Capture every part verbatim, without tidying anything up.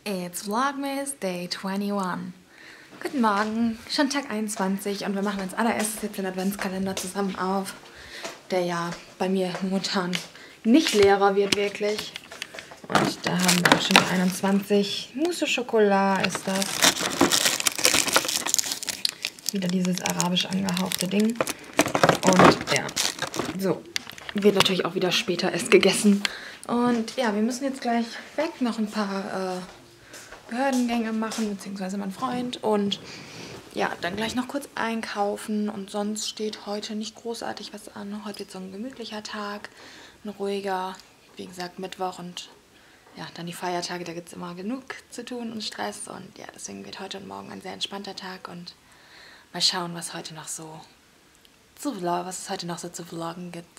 It's Vlogmas Day einundzwanzig. Guten Morgen, schon Tag einundzwanzig und wir machen als allererstes jetzt den Adventskalender zusammen auf, der ja bei mir momentan nicht leerer wird wirklich. Und da haben wir auch schon die einundzwanzig. Mousse au Chocolat ist das. Wieder dieses arabisch angehauchte Ding. Und ja, so. Wird natürlich auch wieder später erst gegessen. Und ja, wir müssen jetzt gleich weg, noch ein paar äh, Behördengänge machen, beziehungsweise mein Freund. Und ja, dann gleich noch kurz einkaufen. Und sonst steht heute nicht großartig was an. Heute wird so ein gemütlicher Tag, ein ruhiger, wie gesagt, Mittwoch und ja, dann die Feiertage, da gibt es immer genug zu tun und Stress. Und ja, deswegen wird heute und morgen ein sehr entspannter Tag. Und mal schauen, was heute noch so zu vloggen, was es heute noch so zu vloggen gibt.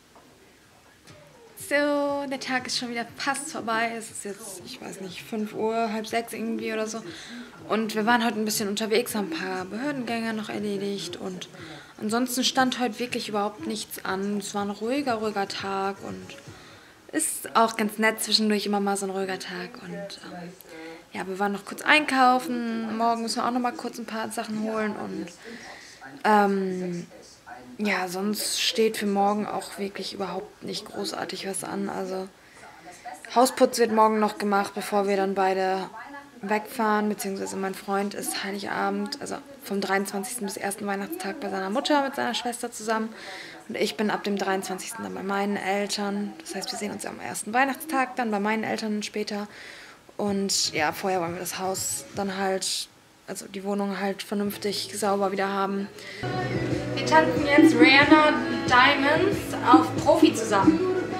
So, der Tag ist schon wieder fast vorbei. Es ist jetzt, ich weiß nicht, fünf Uhr, halb sechs irgendwie oder so. Und wir waren heute ein bisschen unterwegs, haben ein paar Behördengänge noch erledigt. Und ansonsten stand heute wirklich überhaupt nichts an. Es war ein ruhiger, ruhiger Tag und ist auch ganz nett zwischendurch immer mal so ein ruhiger Tag. Und ähm, ja, wir waren noch kurz einkaufen. Morgen müssen wir auch noch mal kurz ein paar Sachen holen. Und ähm, ja, sonst steht für morgen auch wirklich überhaupt nicht großartig was an. Also Hausputz wird morgen noch gemacht, bevor wir dann beide wegfahren. Beziehungsweise mein Freund ist Heiligabend, also vom dreiundzwanzigsten bis ersten Weihnachtstag bei seiner Mutter mit seiner Schwester zusammen. Und ich bin ab dem dreiundzwanzigsten dann bei meinen Eltern. Das heißt, wir sehen uns am ersten Weihnachtstag dann bei meinen Eltern später. Und ja, vorher wollen wir das Haus dann halt, also die Wohnung halt vernünftig sauber wieder haben. Wir tanzen jetzt Rihanna Diamonds auf Profi zusammen.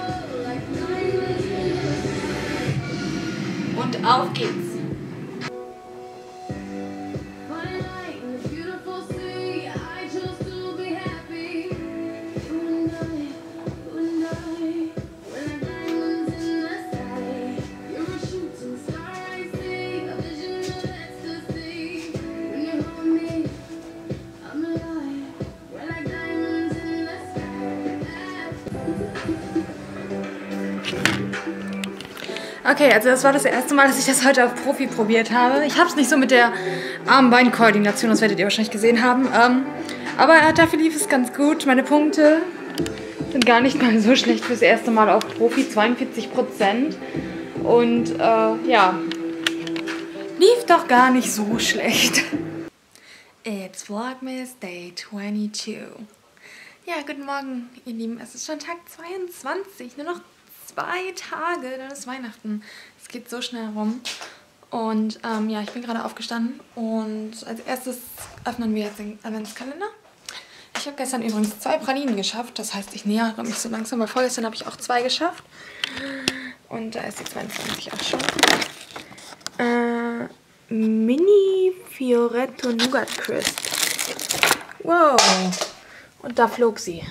Und auf geht's. Okay, also das war das erste Mal, dass ich das heute auf Profi probiert habe. Ich habe es nicht so mit der Arm-Bein-Koordination, das werdet ihr wahrscheinlich gesehen haben. Ähm, aber dafür lief es ganz gut. Meine Punkte sind gar nicht mal so schlecht fürs erste Mal auf Profi, zweiundvierzig Prozent. Und äh, ja, lief doch gar nicht so schlecht. It's Vlogmas Day zweiundzwanzig. Ja, guten Morgen, ihr Lieben. Es ist schon Tag zweiundzwanzig, nur noch zwei Tage, dann ist Weihnachten. Es geht so schnell rum. Und ähm, ja, ich bin gerade aufgestanden und als erstes öffnen wir jetzt den Adventskalender. Ich habe gestern übrigens zwei Pralinen geschafft, das heißt, ich nähere mich so langsam, weil vorgestern habe ich auch zwei geschafft. Und da ist die zweiundzwanzig auch schon. Äh, Mini Fioretto Nougat Crisp. Wow. Und da flog sie.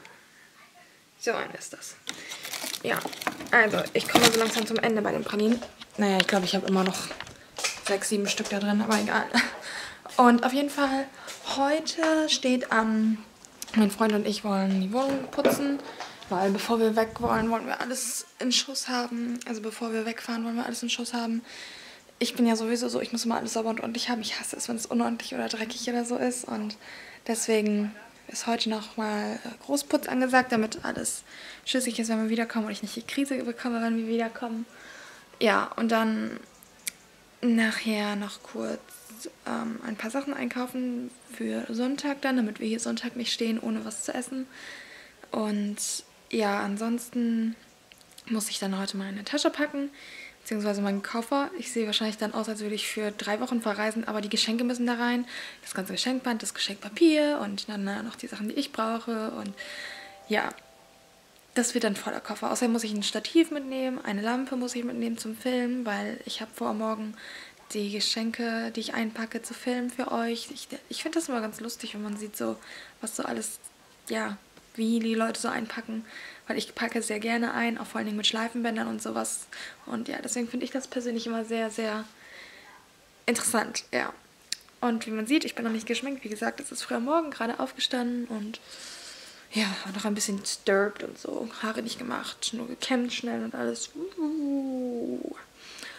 So eine ist das. Ja, also ich komme so langsam zum Ende bei den Pralinen. Naja, ich glaube, ich habe immer noch sechs, sieben Stück da drin, aber egal. Und auf jeden Fall, heute steht an, mein Freund und ich wollen die Wohnung putzen, weil bevor wir weg wollen, wollen wir alles in Schuss haben. Also bevor wir wegfahren, wollen wir alles in Schuss haben. Ich bin ja sowieso so, ich muss immer alles sauber und ordentlich haben. Ich hasse es, wenn es unordentlich oder dreckig oder so ist. Und deswegen ist heute nochmal Großputz angesagt, damit alles schlüssig ist, wenn wir wiederkommen und ich nicht die Krise bekomme, wenn wir wiederkommen. Ja, und dann nachher noch kurz ähm, ein paar Sachen einkaufen für Sonntag dann, damit wir hier Sonntag nicht stehen, ohne was zu essen. Und ja, ansonsten muss ich dann heute meine Tasche packen, beziehungsweise meinen Koffer. Ich sehe wahrscheinlich dann aus, als würde ich für drei Wochen verreisen, aber die Geschenke müssen da rein. Das ganze Geschenkband, das Geschenkpapier und dann noch die Sachen, die ich brauche. Und ja, das wird dann voller Koffer. Außerdem muss ich ein Stativ mitnehmen, eine Lampe muss ich mitnehmen zum Filmen, weil ich habe vor, morgen die Geschenke, die ich einpacke, zu filmen für euch. Ich, ich finde das immer ganz lustig, wenn man sieht, so was so alles, ja, wie die Leute so einpacken. Weil ich packe sehr gerne ein, auch vor allen Dingen mit Schleifenbändern und sowas. Und ja, deswegen finde ich das persönlich immer sehr, sehr interessant, ja. Und wie man sieht, ich bin noch nicht geschminkt. Wie gesagt, es ist früh am Morgen, gerade aufgestanden und ja, noch ein bisschen disturbed und so. Haare nicht gemacht, nur gekämmt schnell und alles. Uh.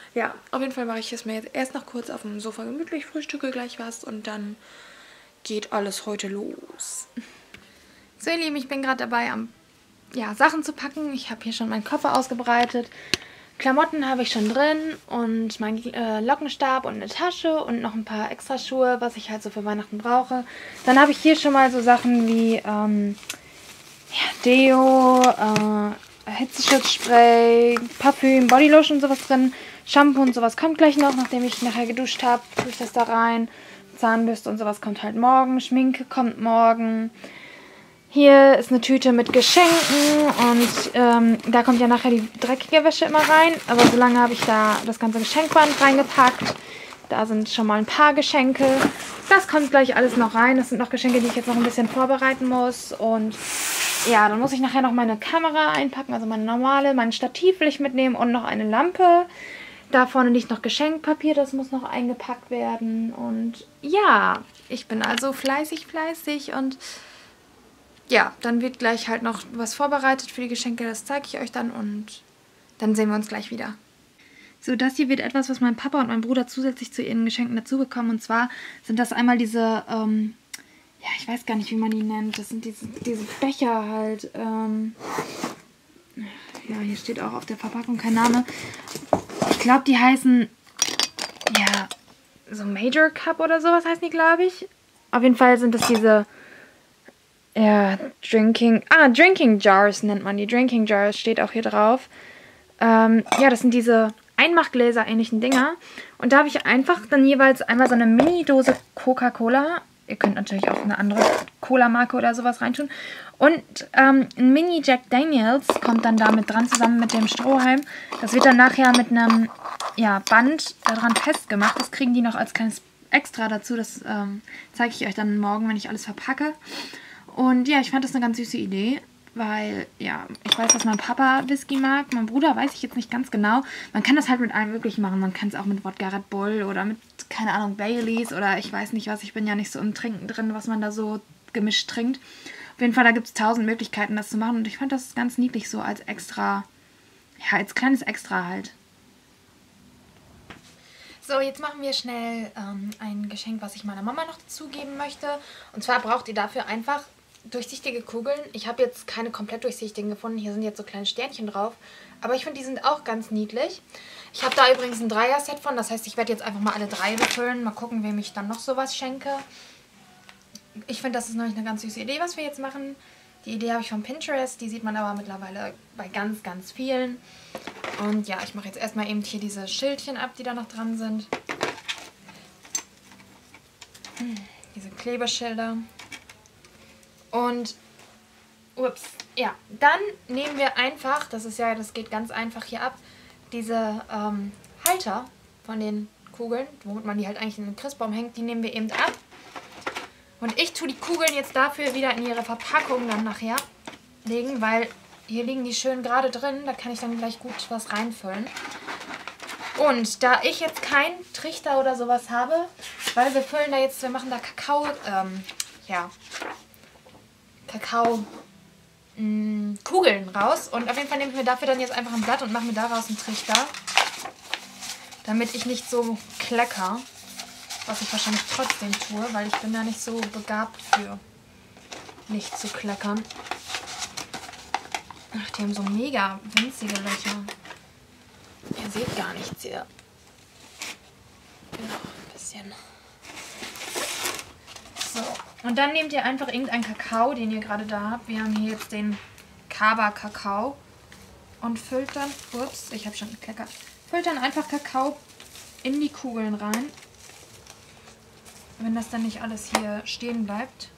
Ja, auf jeden Fall mache ich es mir jetzt erst noch kurz auf dem Sofa gemütlich, frühstücke gleich was und dann geht alles heute los. So ihr Lieben, ich bin gerade dabei, am, ja, Sachen zu packen. Ich habe hier schon meinen Koffer ausgebreitet. Klamotten habe ich schon drin und meinen äh, Lockenstab und eine Tasche und noch ein paar Extraschuhe, was ich halt so für Weihnachten brauche. Dann habe ich hier schon mal so Sachen wie ähm, ja, Deo, äh, Hitzeschutzspray, Parfüm, Bodylotion und sowas drin. Shampoo und sowas kommt gleich noch, nachdem ich nachher geduscht habe, tue ich das da rein. Zahnbürste und sowas kommt halt morgen. Schminke kommt morgen. Hier ist eine Tüte mit Geschenken und ähm, da kommt ja nachher die dreckige Wäsche immer rein. Aber solange habe ich da das ganze Geschenkband reingepackt. Da sind schon mal ein paar Geschenke. Das kommt gleich alles noch rein. Das sind noch Geschenke, die ich jetzt noch ein bisschen vorbereiten muss. Und ja, dann muss ich nachher noch meine Kamera einpacken, also meine normale. Mein Stativ will ich mitnehmen und noch eine Lampe. Da vorne liegt noch Geschenkpapier, das muss noch eingepackt werden. Und ja, ich bin also fleißig, fleißig und ja, dann wird gleich halt noch was vorbereitet für die Geschenke, das zeige ich euch dann und dann sehen wir uns gleich wieder. So, das hier wird etwas, was mein Papa und mein Bruder zusätzlich zu ihren Geschenken dazu bekommen. Und zwar sind das einmal diese, ähm, ja, ich weiß gar nicht, wie man die nennt. Das sind diese, diese Becher halt. Ähm, ja, hier steht auch auf der Verpackung kein Name. Ich glaube, die heißen, ja, so Major Cup oder sowas heißen die, glaube ich. Auf jeden Fall sind das diese... Ja, Drinking, ah, Drinking Jars nennt man die. Drinking Jars steht auch hier drauf. Ähm, ja, das sind diese Einmachgläser ähnlichen Dinger. Und da habe ich einfach dann jeweils einmal so eine Mini-Dose Coca-Cola. Ihr könnt natürlich auch eine andere Cola-Marke oder sowas reintun. Und ähm, ein Mini Jack Daniels kommt dann da mit dran, zusammen mit dem Strohhalm. Das wird dann nachher mit einem ja, Band daran festgemacht. Das kriegen die noch als kleines Extra dazu. Das ähm, zeige ich euch dann morgen, wenn ich alles verpacke. Und ja, ich fand das eine ganz süße Idee, weil, ja, ich weiß, dass mein Papa Whisky mag. Mein Bruder weiß ich jetzt nicht ganz genau. Man kann das halt mit allem möglichen machen. Man kann es auch mit Wodka Red Bull oder mit, keine Ahnung, Baileys oder ich weiß nicht was. Ich bin ja nicht so im Trinken drin, was man da so gemischt trinkt. Auf jeden Fall, da gibt es tausend Möglichkeiten, das zu machen. Und ich fand das ganz niedlich so als extra, ja, als kleines Extra halt. So, jetzt machen wir schnell ähm, ein Geschenk, was ich meiner Mama noch dazugeben möchte. Und zwar braucht ihr dafür einfach durchsichtige Kugeln. Ich habe jetzt keine komplett durchsichtigen gefunden. Hier sind jetzt so kleine Sternchen drauf. Aber ich finde, die sind auch ganz niedlich. Ich habe da übrigens ein Dreier-Set von. Das heißt, ich werde jetzt einfach mal alle drei befüllen. Mal gucken, wem ich dann noch sowas schenke. Ich finde, das ist nämlich eine ganz süße Idee, was wir jetzt machen. Die Idee habe ich von Pinterest. Die sieht man aber mittlerweile bei ganz, ganz vielen. Und ja, ich mache jetzt erstmal eben hier diese Schildchen ab, die da noch dran sind. Diese Klebeschilder. Und, ups, ja, dann nehmen wir einfach, das ist ja, das geht ganz einfach hier ab, diese ähm, Halter von den Kugeln, womit man die halt eigentlich in den Christbaum hängt, die nehmen wir eben ab. Und ich tue die Kugeln jetzt dafür wieder in ihre Verpackung dann nachher legen, weil hier liegen die schön gerade drin, da kann ich dann gleich gut was reinfüllen. Und da ich jetzt keinen Trichter oder sowas habe, weil wir füllen da jetzt, wir machen da Kakao, ähm, ja, Kakao mh, Kugeln raus. Und auf jeden Fall nehmen wir dafür dann jetzt einfach ein Blatt und machen mir daraus einen Trichter. Damit ich nicht so klecker. Was ich wahrscheinlich trotzdem tue, weil ich bin da nicht so begabt für nicht zu kleckern. Ach, die haben so mega winzige Löcher. Ihr seht gar nichts hier. Noch ein bisschen. So. Und dann nehmt ihr einfach irgendeinen Kakao, den ihr gerade da habt. Wir haben hier jetzt den Kaba Kakao. Und füllt dann, ups, ich habe schon gekleckert. Füllt dann einfach Kakao in die Kugeln rein. Wenn das dann nicht alles hier stehen bleibt.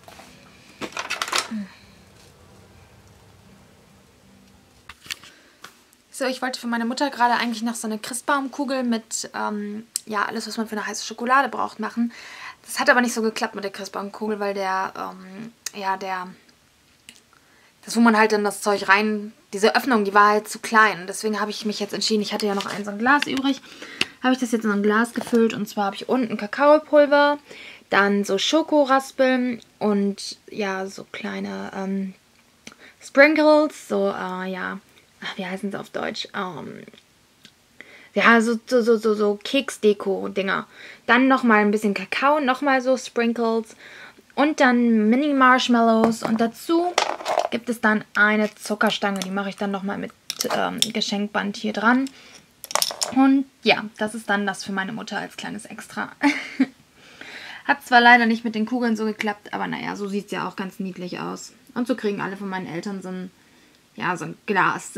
So, ich wollte für meine Mutter gerade eigentlich noch so eine Christbaumkugel mit, ähm, ja, alles, was man für eine heiße Schokolade braucht, machen. Das hat aber nicht so geklappt mit der Christbaumkugel, weil der, ähm, ja, der, das, wo man halt dann das Zeug rein, diese Öffnung, die war halt zu klein. Deswegen habe ich mich jetzt entschieden, ich hatte ja noch ein so ein Glas übrig, habe ich das jetzt in ein Glas gefüllt. Und zwar habe ich unten Kakaopulver, dann so Schokoraspeln und ja, so kleine ähm, Sprinkles, so, äh, ja, ach, wie heißen sie auf Deutsch? Ähm, ja, so, so, so, so, so Keksdeko-Dinger. Dann nochmal ein bisschen Kakao, nochmal so Sprinkles und dann Mini-Marshmallows. Und dazu gibt es dann eine Zuckerstange. Die mache ich dann nochmal mit ähm, Geschenkband hier dran. Und ja, das ist dann das für meine Mutter als kleines Extra. Hat zwar leider nicht mit den Kugeln so geklappt, aber naja, so sieht es ja auch ganz niedlich aus. Und so kriegen alle von meinen Eltern so ein, ja, so ein Glas.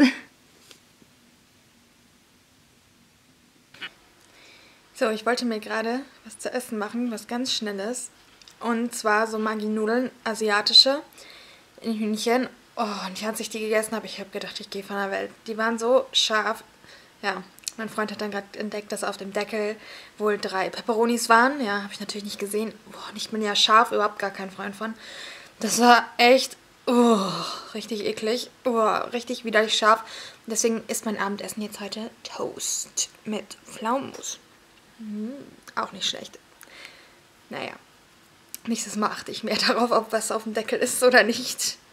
So, ich wollte mir gerade was zu essen machen, was ganz Schnelles. Und zwar so Maggi-Nudeln, asiatische, in Hühnchen. Oh, und als ich die gegessen habe, ich habe gedacht, ich gehe von der Welt. Die waren so scharf. Ja, mein Freund hat dann gerade entdeckt, dass auf dem Deckel wohl drei Peperonis waren. Ja, habe ich natürlich nicht gesehen. Boah, und ich bin ja scharf, überhaupt gar kein Freund von. Das war echt, oh, richtig eklig. Oh, richtig widerlich scharf. Deswegen ist mein Abendessen jetzt heute Toast mit Pflaumenmus. Hm, auch nicht schlecht. Naja, nächstes Mal achte ich mehr darauf, ob was auf dem Deckel ist oder nicht.